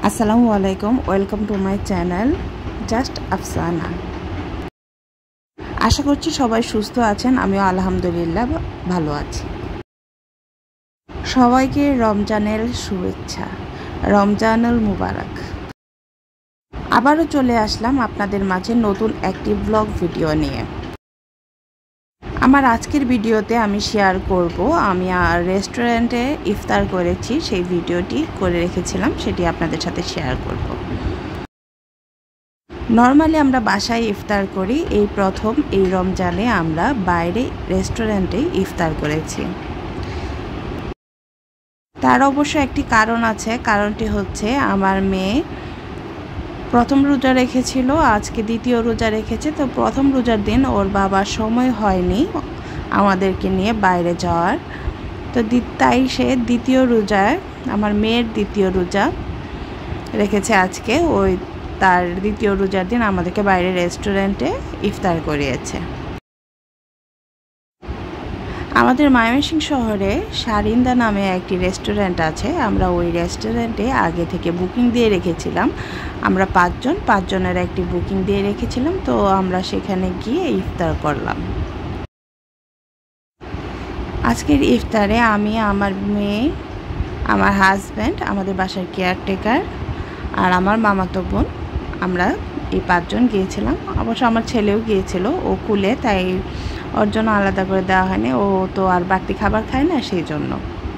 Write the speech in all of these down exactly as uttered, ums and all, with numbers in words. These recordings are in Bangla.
আসসালামু আলাইকুম, welcome to my channel just Afsana. আশা করছি সবাই সুস্থ আছেন, আমিও আলহামদুলিল্লাহ ভালো আছি। সবাইকে রমজানের শুভেচ্ছা, রমজানুল মুবারক। আবারও চলে আসলাম আপনাদের মাঝে নতুন একটি ব্লগ ভিডিও নিয়ে। আমার আজকের ভিডিওতে আমি শেয়ার করব আমি আর রেস্টুরেন্টে ইফতার করেছি, সেই ভিডিওটি করে রেখেছিলাম, সেটি আপনাদের সাথে শেয়ার করব। নর্মালি আমরা বাসায় ইফতার করি, এই প্রথম এই রমজানে আমরা বাইরে রেস্টুরেন্টে ইফতার করেছি। তার অবশ্য একটি কারণ আছে, কারণটি হচ্ছে আমার মেয়ে প্রথম রোজা রেখেছিল, আজকে দ্বিতীয় রোজা রেখেছে। তো প্রথম রোজার দিন ওর বাবার সময় হয়নি আমাদেরকে নিয়ে বাইরে যাওয়ার, তো তাই সে দ্বিতীয় রোজায় আমার মেয়ের দ্বিতীয় রোজা রেখেছে আজকে। ওই তার দ্বিতীয় রোজার দিন আমাদেরকে বাইরে রেস্টুরেন্টে ইফতার করিয়েছে। আমাদের ময়মনস শহরে সারিন্দা নামে একটি রেস্টুরেন্ট আছে, আমরা ওই রেস্টুরেন্টে আগে থেকে বুকিং দিয়ে রেখেছিলাম। আমরা পাঁচজন পাঁচজনের একটি বুকিং দিয়ে রেখেছিলাম, তো আমরা সেখানে গিয়ে ইফতার করলাম। আজকের ইফতারে আমি, আমার মেয়ে, আমার হাজব্যান্ড, আমাদের বাসার কেয়ারটেকার আর আমার মামাতো বোন, আমরা এই পাঁচজন গিয়েছিলাম। অবশ্য আমার ছেলেও গিয়েছিল, ও কুলে, তাই ওর জন্য আলাদা করে দেওয়া হয়নি, ও তো আর বাড়তি খাবার খায় না, সেই জন্য।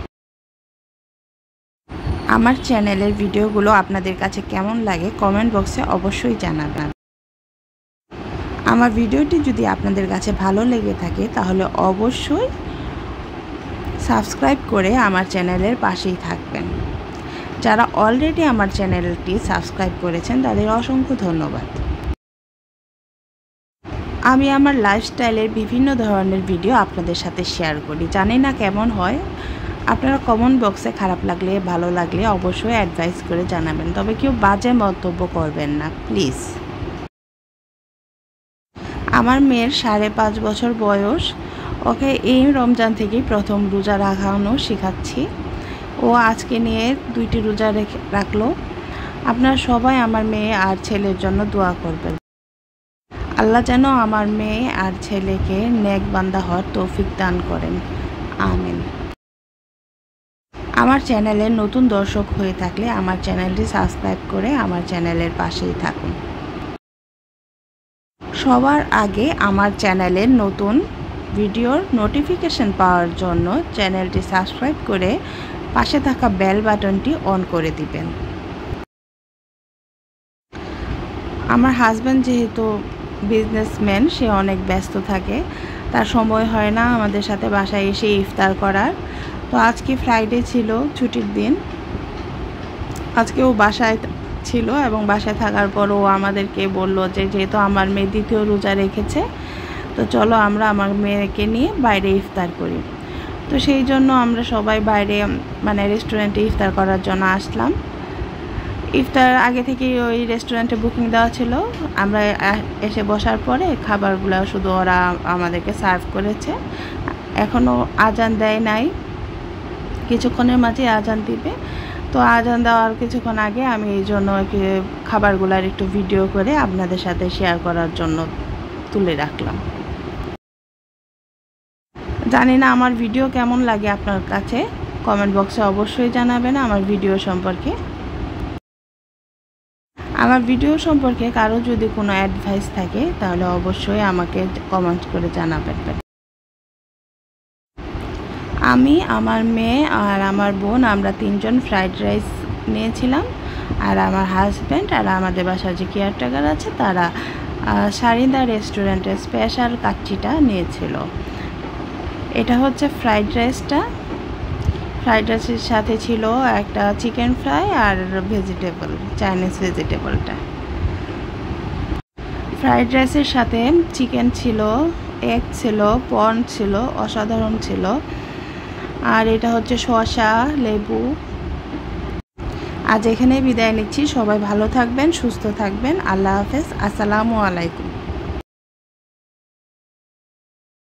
আমার চ্যানেলের ভিডিওগুলো আপনাদের কাছে কেমন লাগে কমেন্ট বক্সে অবশ্যই জানাবেন। আমার ভিডিওটি যদি আপনাদের কাছে ভালো লেগে থাকে তাহলে অবশ্যই সাবস্ক্রাইব করে আমার চ্যানেলের পাশেই থাকবেন। যারা অলরেডি আমার চ্যানেলটি সাবস্ক্রাইব করেছেন তাদের অসংখ্য ধন্যবাদ। আমি আমার লাইফস্টাইলের বিভিন্ন ধরনের ভিডিও আপনাদের সাথে শেয়ার করি, জানি না কেমন হয়। আপনারা কমেন্ট বক্সে খারাপ লাগলে ভালো লাগলে অবশ্যই অ্যাডভাইস করে জানাবেন, তবে কেউ বাজে মন্তব্য করবেন না প্লিজ। আমার মেয়ের সাড়ে পাঁচ বছর বয়স, ওকে এই রমজান থেকেই প্রথম রোজা রাখানো শেখাচ্ছি। ও আজকে নিয়ে দুইটি রোজা রেখে রাখলো। আপনারা সবাই আমার মেয়ে আর ছেলের জন্য দোয়া করবেন। আল্লাহ যেন আমার মেয়ে আর ছেলেকে নেক বান্দা হওয়ার তৌফিক দান করেন, আমিন। আমার চ্যানেলের নতুন দর্শক হয়ে থাকলে আমার চ্যানেলটি সাবস্ক্রাইব করে আমার চ্যানেলের পাশেই থাকুন। সবার আগে আমার চ্যানেলের নতুন ভিডিওর নোটিফিকেশন পাওয়ার জন্য চ্যানেলটি সাবস্ক্রাইব করে পাশে থাকা বেল বাটনটি অন করে দিবেন। আমার হাজব্যান্ড যেহেতু বিজনেসম্যান, সে অনেক ব্যস্ত থাকে, তার সময় হয় না আমাদের সাথে বাসায় এসে ইফতার করার। তো আজকে ফ্রাইডে ছিল, ছুটির দিন, আজকে ও বাসায় ছিল এবং বাসায় থাকার পর ও আমাদেরকে বলল যে যেহেতু আমার মেয়ে দ্বিতীয় রোজা রেখেছে, তো চলো আমরা আমার মেয়েকে নিয়ে বাইরে ইফতার করি। তো সেই জন্য আমরা সবাই বাইরে মানে রেস্টুরেন্টে ইফতার করার জন্য আসলাম। ইফতার আগে থেকেই ওই রেস্টুরেন্টে বুকিং দেওয়া ছিল। আমরা এসে বসার পরে খাবারগুলো শুধু ওরা আমাদেরকে সার্ভ করেছে, এখনও আজান দেয় নাই, কিছুক্ষণের মাঝে আজান দিবে। তো আজান দেওয়ার কিছুক্ষণ আগে আমি এই জন্য খাবারগুলোর একটু ভিডিও করে আপনাদের সাথে শেয়ার করার জন্য তুলে রাখলাম। জানি না আমার ভিডিও কেমন লাগে আপনার কাছে, কমেন্ট বক্সে অবশ্যই জানাবেন আমার ভিডিও সম্পর্কে। আমার ভিডিও সম্পর্কে কারো যদি কোনো অ্যাডভাইস থাকে তাহলে অবশ্যই আমাকে কমেন্ট করে জানাবেন। আমি, আমার মেয়ে আর আমার বোন, আমরা তিনজন ফ্রাইড রাইস নিয়েছিলাম, আর আমার হাজব্যান্ড আর আমাদের বাসার যে কেয়ারটেকার আছে তারা সারিন্দা রেস্টুরেন্টের স্পেশাল কাচ্চিটা নিয়েছিল। এটা হচ্ছে ফ্রাইড রাইসটা। ফ্রাইড রাইসের সাথে ছিল একটা চিকেন ফ্রাই আর ভেজিটেবল, চাইনিজ ভেজিটেবলটা। ফ্রাইড রাইসের সাথে চিকেন ছিল, এগ ছিল, পর্ন ছিল, অসাধারণ ছিল। আর এটা হচ্ছে শসা, লেবু। আজ এখানেই বিদায় নিচ্ছি, সবাই ভালো থাকবেন, সুস্থ থাকবেন, আল্লাহ হাফেজ, আসসালামু আলাইকুম।